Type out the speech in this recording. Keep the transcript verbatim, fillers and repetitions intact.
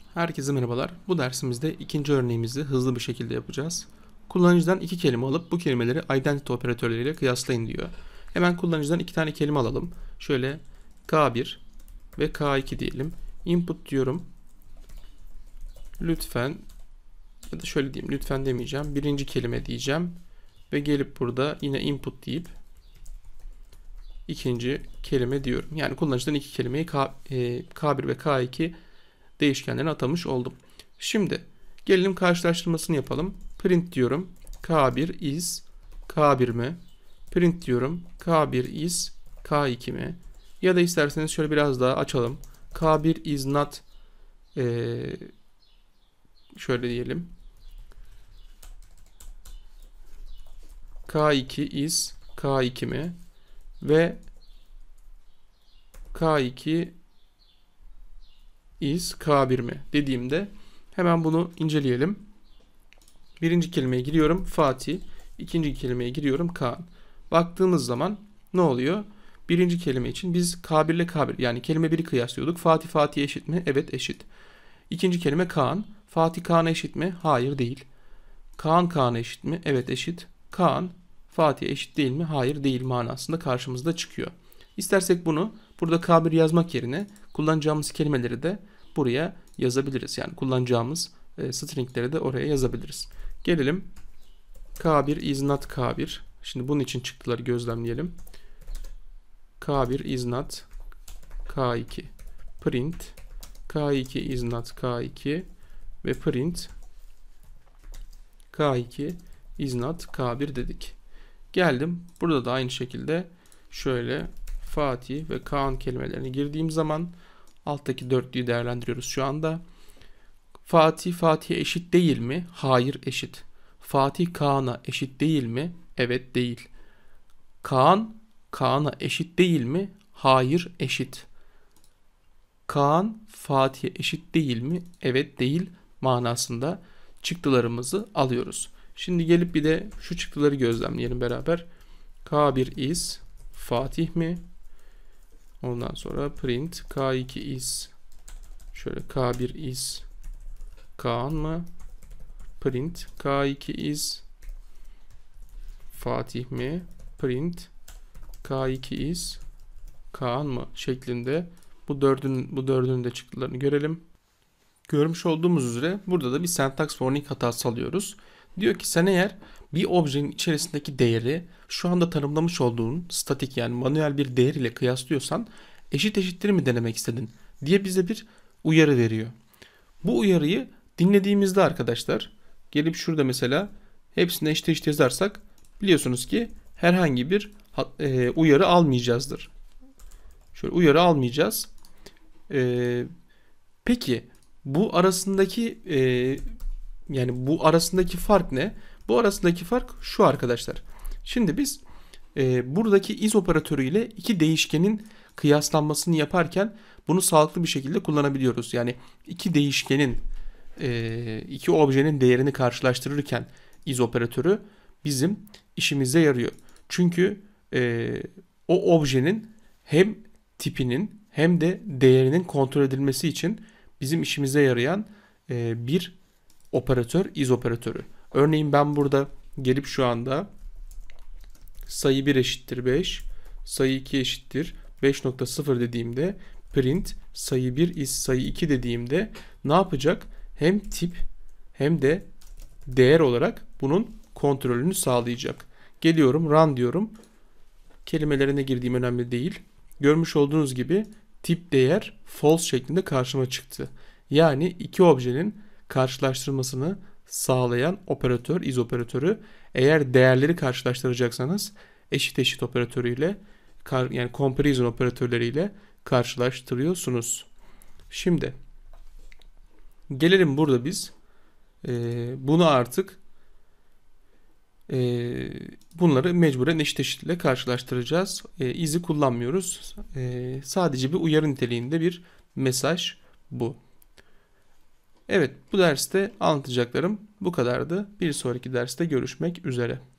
Herkese merhabalar. Bu dersimizde ikinci örneğimizi hızlı bir şekilde yapacağız. Kullanıcıdan iki kelime alıp bu kelimeleri identity operatörleriyle kıyaslayın diyor. Hemen kullanıcıdan iki tane kelime alalım. Şöyle K bir ve K iki diyelim. Input diyorum. Lütfen ya da şöyle diyeyim. Lütfen demeyeceğim. Birinci kelime diyeceğim. Ve gelip burada yine input deyip ikinci kelime diyorum. Yani kullanıcıdan iki kelimeyi K, e, K bir ve K iki değişkenlerine atamış oldum. Şimdi gelelim karşılaştırmasını yapalım. Print diyorum. K bir is K bir mi? Print diyorum. K bir is K iki mi? Ya da isterseniz şöyle biraz daha açalım. K bir is not ee, şöyle diyelim. K iki is K iki mi? Ve K iki is K bir mi dediğimde hemen bunu inceleyelim. Birinci kelimeye giriyorum Fatih. İkinci kelimeye giriyorum Kaan. Baktığımız zaman ne oluyor? Birinci kelime için biz K bir ile K bir yani kelime biri kıyaslıyorduk. Fatih Fatih'e eşit mi? Evet eşit. İkinci kelime Kaan. Fatih Kaan'a eşit mi? Hayır değil. Kaan Kaan'a eşit mi? Evet eşit. Kaan Fatih'e eşit değil mi? Hayır değil manasında karşımızda çıkıyor. İstersek bunu burada K bir yazmak yerine kullanacağımız kelimeleri de buraya yazabiliriz. Yani kullanacağımız e, stringleri de oraya yazabiliriz. Gelelim K bir is not K bir. Şimdi bunun için çıktıları gözlemleyelim. K bir is not K iki. Print K iki is not K iki ve print K iki is not K bir dedik. Geldim. Burada da aynı şekilde şöyle Fatih ve Kaan kelimelerini girdiğim zaman alttaki dörtlüyü değerlendiriyoruz şu anda. Fatih Fatih'e eşit değil mi? Hayır eşit. Fatih Kaan'a eşit değil mi? Evet değil. Kaan Kaan'a eşit değil mi? Hayır eşit. Kaan Fatih'e eşit değil mi? Evet değil manasında çıktılarımızı alıyoruz. Şimdi gelip bir de şu çıktıları gözlemleyelim beraber. K bir is Fatih mi? Ondan sonra print K iki is şöyle K bir is Kaan mı? Print K iki is Fatih mi? Print K iki is Kaan mı? Şeklinde bu dördün bu dördünün de çıktılarını görelim. Görmüş olduğumuz üzere burada da bir syntax warning hatası alıyoruz. Diyor ki sen eğer bir objenin içerisindeki değeri şu anda tanımlamış olduğun statik yani manuel bir değer ile kıyaslıyorsan eşit eşittir mi denemek istedin diye bize bir uyarı veriyor. Bu uyarıyı dinlediğimizde arkadaşlar gelip şurada mesela hepsine eşit eşit yazarsak biliyorsunuz ki herhangi bir e, uyarı almayacağızdır. Şöyle uyarı almayacağız. E, peki bu arasındaki e, yani bu arasındaki fark ne? Bu arasındaki fark şu arkadaşlar. Şimdi biz e, buradaki is operatörü ile iki değişkenin kıyaslanmasını yaparken bunu sağlıklı bir şekilde kullanabiliyoruz. Yani iki değişkenin e, iki objenin değerini karşılaştırırken is operatörü bizim işimize yarıyor. Çünkü e, o objenin hem tipinin hem de değerinin kontrol edilmesi için bizim işimize yarayan e, bir operatör is operatörü. Örneğin ben burada gelip şu anda sayı bir eşittir beş, sayı iki eşittir beş nokta sıfır dediğimde print sayı bir is sayı iki dediğimde ne yapacak? Hem tip hem de değer olarak bunun kontrolünü sağlayacak. Geliyorum run diyorum. Kelimelerine girdiğim önemli değil. Görmüş olduğunuz gibi tip değer false şeklinde karşıma çıktı. Yani iki objenin karşılaştırmasını sağlayan operatör is operatörü. Eğer değerleri karşılaştıracaksanız eşit eşit operatörüyle yani comparison operatörleriyle karşılaştırıyorsunuz. Şimdi gelelim burada biz e, bunu artık e, bunları mecburen eşit eşitle karşılaştıracağız. E, is'i kullanmıyoruz. E, sadece bir uyarı niteliğinde bir mesaj bu. Evet, bu derste anlatacaklarım bu kadardı. Bir sonraki derste görüşmek üzere.